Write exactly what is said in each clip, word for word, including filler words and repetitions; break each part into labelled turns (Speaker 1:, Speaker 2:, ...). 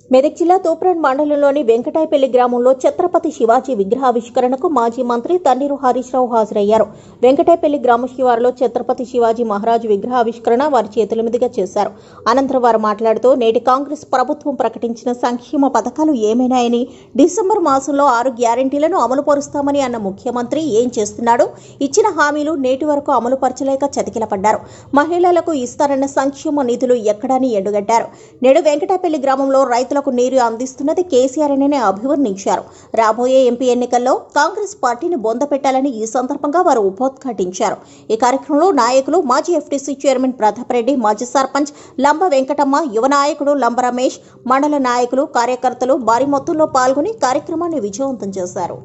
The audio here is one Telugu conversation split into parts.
Speaker 1: మెదక్ జిల్లా తూప్రాన్ మండలంలోని వెంకటాయపల్లి గ్రామంలో ఛత్రపతి శివాజీ విగ్రహావిష్కరణకు మాజీ మంత్రి తన్నీరు హరీష్ రావు హాజరయ్యారు. వెంకటాయపల్లి గ్రామ శివారులో ఛత్రపతి శివాజీ మహారాజ్ విగ్రహావిష్కరణ వారి చేతుల మీదుగా చేశారు. అనంతరం వారు మాట్లాడుతూ నేటి కాంగ్రెస్ ప్రభుత్వం ప్రకటించిన సంక్షేమ పథకాలు ఏమైనాయని, డిసెంబర్ మాసంలో ఆరు గ్యారంటీలను అమలు పరుస్తామని అన్న ముఖ్యమంత్రి ఏం చేస్తున్నాడు, ఇచ్చిన హామీలు నేటి వరకు అమలు పరచలేక చతికిలపడ్డారు. మహిళలకు ఇస్తారన్న సంక్షేమ నిధులు ఎక్కడని ఎండుగడ్డారు. నేడు వెంకటాయపల్లి గ్రామంలో రైతులకు నీరు అందిస్తున్నది కేసీఆర్ అని అభివర్ణించారు. రాబోయే ఎంపీ ఎన్నికల్లో కాంగ్రెస్ పార్టీని బొందపెట్టాలని ఈ సందర్భంగా వారు ఉపోద్ఘాటించారు. ఈ కార్యక్రమంలో నాయకులు మాజీ ఎఫ్టీసీ చైర్మన్ ప్రతాప్ రెడ్డి, మాజీ సర్పంచ్ లంబ వెంకటమ్మ, యువ నాయకుడు లంబ రమేష్, మండల నాయకులు, కార్యకర్తలు భారీ మొత్తంలో పాల్గొని కార్యక్రమాన్ని విజయవంతం చేశారు.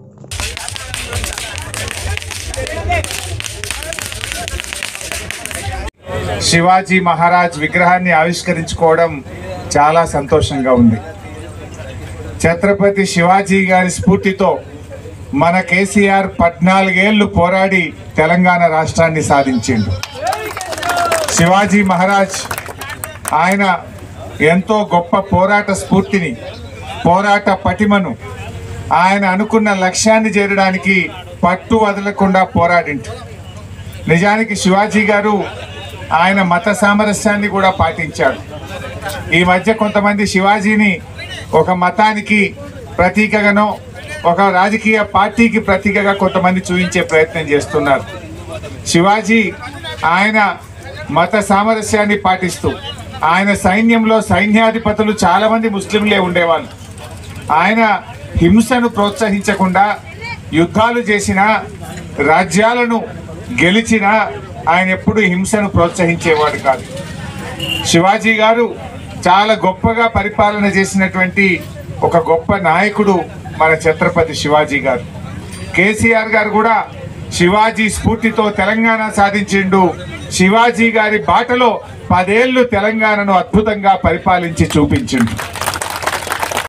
Speaker 2: శివాజీ మహారాజ్ విగ్రహాన్ని ఆవిష్కరించుకోవడం చాలా సంతోషంగా ఉంది. ఛత్రపతి శివాజీ గారి స్ఫూర్తితో మన కేసీఆర్ పద్నాలుగేళ్లు పోరాడి తెలంగాణ రాష్ట్రాన్ని సాధించిండు. శివాజీ మహారాజ్ ఆయన ఎంతో గొప్ప పోరాట స్ఫూర్తిని, పోరాట పటిమను, ఆయన అనుకున్న లక్ష్యాన్ని చేరడానికి పట్టు వదలకుండా పోరాడిండు. నిజానికి శివాజీ గారు ఆయన మత సామరస్యాన్ని కూడా పాటించాడు. ఈ మధ్య కొంతమంది శివాజీని ఒక మతానికి ప్రతీకగానో, ఒక రాజకీయ పార్టీకి ప్రతీకగా కొంతమంది చూపించే ప్రయత్నం చేస్తున్నారు. శివాజీ ఆయన మత సామరస్యాన్ని పాటిస్తూ, ఆయన సైన్యంలో సైన్యాధిపతులు చాలామంది ముస్లింలే ఉండేవాళ్ళు. ఆయన హింసను ప్రోత్సహించకుండా యుద్ధాలు చేసిన, రాజ్యాలను గెలిచిన ఆయన ఎప్పుడు హింసను ప్రోత్సహించేవాడు కాదు. శివాజీ గారు చాలా గొప్పగా పరిపాలన చేసినటువంటి ఒక గొప్ప నాయకుడు మన ఛత్రపతి శివాజీ గారు. కేసీఆర్ గారు కూడా శివాజీ స్ఫూర్తితో తెలంగాణ సాధించిండు. శివాజీ గారి బాటలో పదేళ్లు తెలంగాణను అద్భుతంగా పరిపాలించి చూపించిండు.